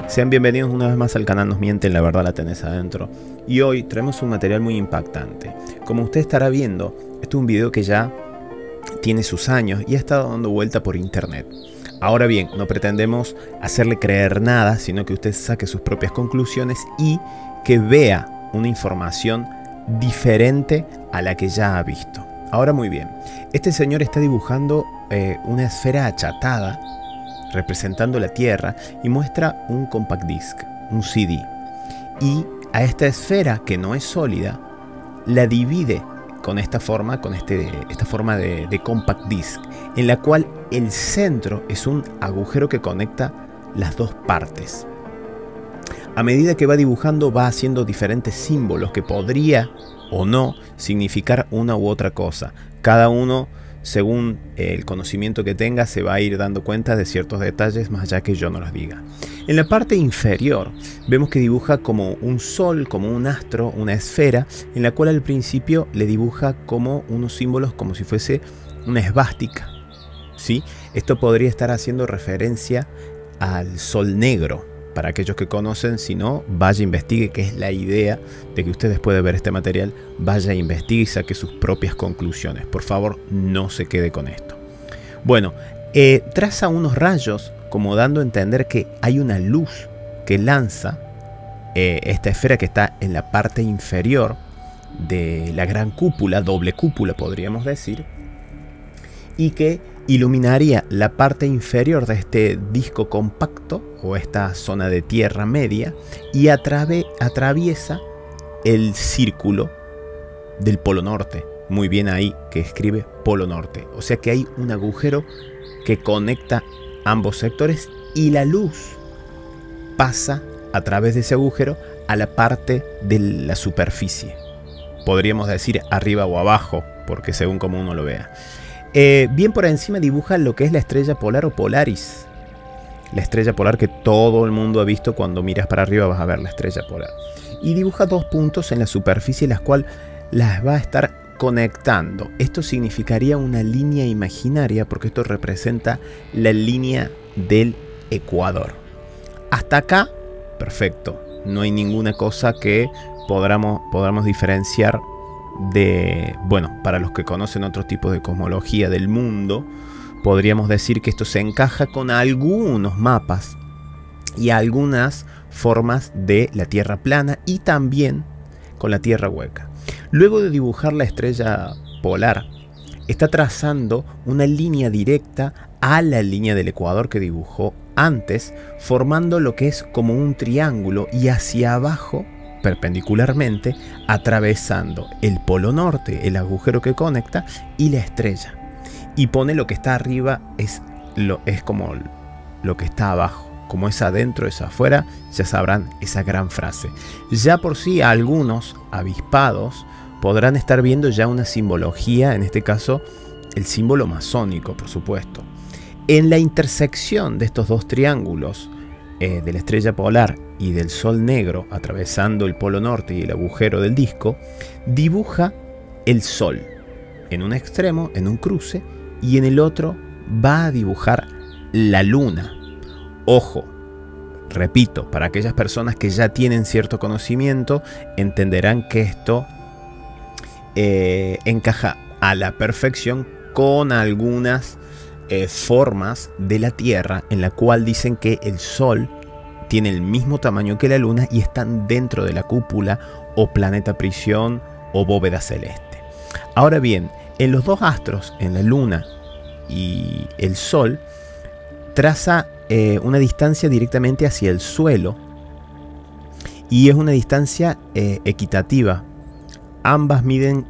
Sean bienvenidos una vez más al canal Nos Mienten, la verdad la tenés adentro. Y hoy traemos un material muy impactante. Como usted estará viendo, este es un video que ya tiene sus años y ha estado dando vuelta por internet. Ahora bien, no pretendemos hacerle creer nada, sino que usted saque sus propias conclusiones y que vea una información diferente a la que ya ha visto. Ahora muy bien, este señor está dibujando una esfera achatada representando la Tierra y muestra un compact disc, un CD. Y a esta esfera, que no es sólida, la divide con esta forma, esta forma de compact disc, en la cual el centro es un agujero que conecta las dos partes. A medida que va dibujando, va haciendo diferentes símbolos que podría o no significar una u otra cosa. Cada uno, según el conocimiento que tenga, se va a ir dando cuenta de ciertos detalles más allá que yo no los diga. En la parte inferior vemos que dibuja como un sol, como un astro, una esfera, en la cual al principio le dibuja como unos símbolos como si fuese una esvástica, ¿sí? Esto podría estar haciendo referencia al sol negro. Para aquellos que conocen, si no, vaya e investigue, que es la idea de que usted después de ver este material vaya e investigue y saque sus propias conclusiones. Por favor, no se quede con esto. Bueno, traza unos rayos como dando a entender que hay una luz que lanza esta esfera que está en la parte inferior de la gran cúpula, doble cúpula podríamos decir, y que iluminaría la parte inferior de este disco compacto o esta zona de tierra media y atraviesa el círculo del polo norte. Muy bien ahí que escribe polo norte. O sea que hay un agujero que conecta ambos sectores y la luz pasa a través de ese agujero a la parte de la superficie. Podríamos decir arriba o abajo, porque según como uno lo vea. Bien por encima dibuja lo que es la estrella polar o Polaris. La estrella polar que todo el mundo ha visto. Cuando miras para arriba vas a ver la estrella polar. Y dibuja dos puntos en la superficie, las cuales las va a estar conectando. Esto significaría una línea imaginaria, porque esto representa la línea del Ecuador. Hasta acá, perfecto. No hay ninguna cosa que podamos diferenciar de, bueno, para los que conocen otros tipos de cosmología del mundo, podríamos decir que esto se encaja con algunos mapas y algunas formas de la Tierra plana y también con la Tierra hueca. Luego de dibujar la estrella polar, está trazando una línea directa a la línea del Ecuador que dibujó antes, formando lo que es como un triángulo y hacia abajo perpendicularmente, atravesando el polo norte, el agujero que conecta, y la estrella. Y pone lo que está arriba es como lo que está abajo. Como es adentro, es afuera, ya sabrán esa gran frase. Ya por sí algunos avispados podrán estar viendo ya una simbología, en este caso el símbolo masónico, por supuesto. En la intersección de estos dos triángulos, de la estrella polar y del sol negro atravesando el polo norte y el agujero del disco, dibuja el sol en un extremo, en un cruce, y en el otro va a dibujar la luna. Ojo, repito, para aquellas personas que ya tienen cierto conocimiento, entenderán que esto encaja a la perfección con algunas formas de la Tierra, en la cual dicen que el Sol tiene el mismo tamaño que la Luna y están dentro de la cúpula o planeta prisión o bóveda celeste. Ahora bien, en los dos astros, en la Luna y el Sol, traza una distancia directamente hacia el suelo y es una distancia equitativa. Ambas miden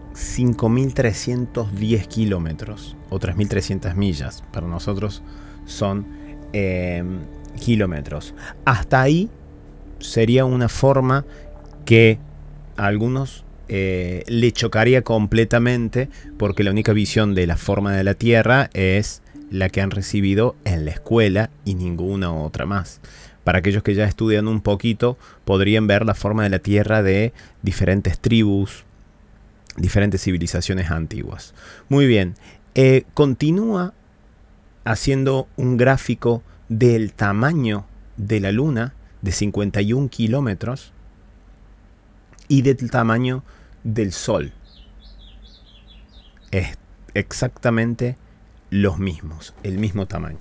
5.310 kilómetros o 3.300 millas. Para nosotros son kilómetros. Hasta ahí sería una forma que a algunos le chocaría completamente, porque la única visión de la forma de la Tierra es la que han recibido en la escuela y ninguna otra más. Para aquellos que ya estudian un poquito, podrían ver la forma de la Tierra de diferentes tribus, diferentes civilizaciones antiguas. Muy bien, continúa haciendo un gráfico del tamaño de la Luna de 51 kilómetros y del tamaño del Sol. Es exactamente los mismos, el mismo tamaño.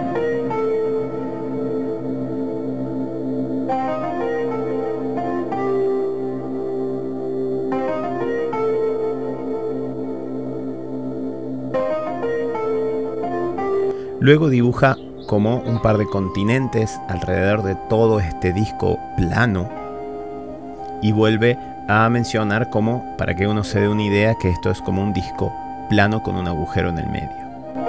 Luego dibuja como un par de continentes alrededor de todo este disco plano y vuelve a mencionar como, para que uno se dé una idea, que esto es como un disco plano con un agujero en el medio.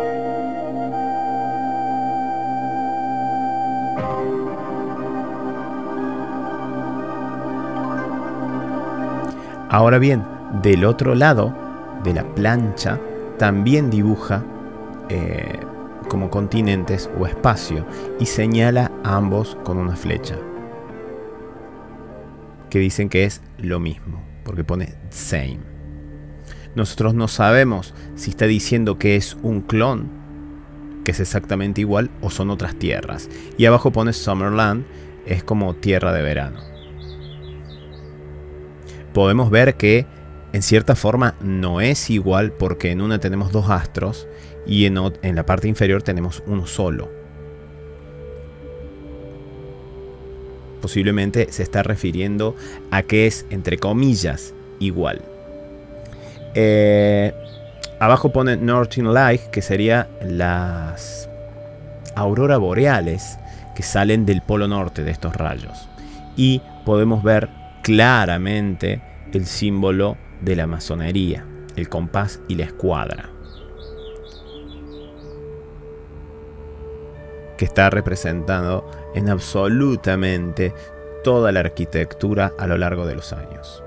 Ahora bien, del otro lado de la plancha también dibuja como continentes o espacio y señala a ambos con una flecha que dicen que es lo mismo porque pone same. Nosotros no sabemos si está diciendo que es un clon, que es exactamente igual, o son otras tierras. Y abajo pone Summerland, es como tierra de verano. Podemos ver que en cierta forma no es igual porque en una tenemos dos astros y en la parte inferior tenemos uno solo. Posiblemente se está refiriendo a que es, entre comillas, igual. Abajo pone Northern Light, que sería las auroras boreales que salen del polo norte de estos rayos. Y podemos ver claramente el símbolo de la masonería, el compás y la escuadra, que está representando en absolutamente toda la arquitectura a lo largo de los años.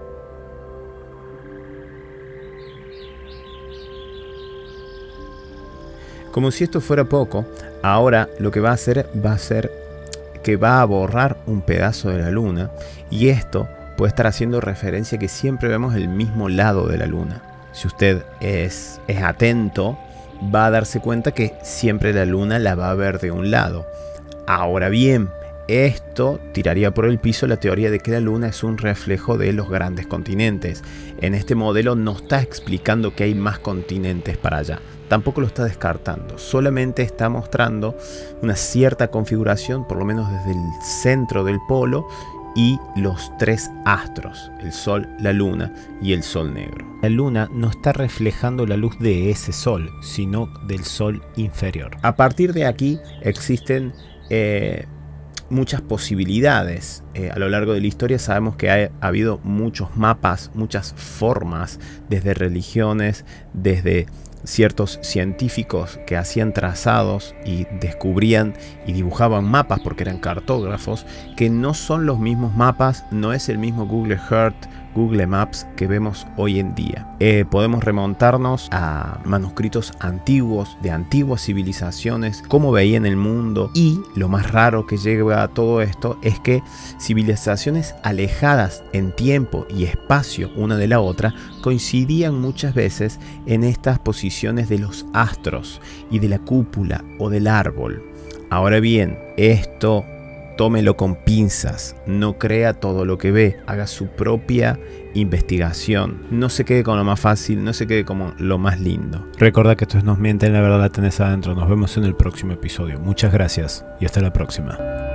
Como si esto fuera poco, ahora lo que va a hacer que va a borrar un pedazo de la luna, y esto puede estar haciendo referencia a que siempre vemos el mismo lado de la luna. Si usted es atento, va a darse cuenta que siempre la luna la va a ver de un lado. Ahora bien, esto tiraría por el piso la teoría de que la luna es un reflejo de los grandes continentes. En este modelo no está explicando que hay más continentes para allá. Tampoco lo está descartando, solamente está mostrando una cierta configuración, por lo menos desde el centro del polo, y los tres astros, el Sol, la Luna y el Sol negro. La Luna no está reflejando la luz de ese Sol, sino del Sol inferior. A partir de aquí existen muchas posibilidades. A lo largo de la historia sabemos que ha habido muchos mapas, muchas formas, desde religiones, desde ciertos científicos que hacían trazados y descubrían y dibujaban mapas porque eran cartógrafos, que no son los mismos mapas, no es el mismo Google Earth, Google Maps que vemos hoy en día. Podemos remontarnos a manuscritos antiguos de antiguas civilizaciones, cómo veían el mundo, y lo más raro que llega a todo esto es que civilizaciones alejadas en tiempo y espacio una de la otra coincidían muchas veces en estas posiciones de los astros y de la cúpula o del árbol. Ahora bien, esto tómelo con pinzas, no crea todo lo que ve, haga su propia investigación, no se quede con lo más fácil, no se quede con lo más lindo. Recuerda que esto es Nos Mienten, la verdad la tenés adentro. Nos vemos en el próximo episodio. Muchas gracias y hasta la próxima.